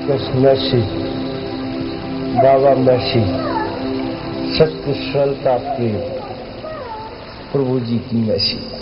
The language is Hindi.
Jesus mercy, बाबा mercy, सत्य सरलता प्रेम, प्रभु जी की mercy।